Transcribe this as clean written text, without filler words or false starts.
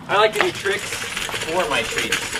I like to do tricks for my treats.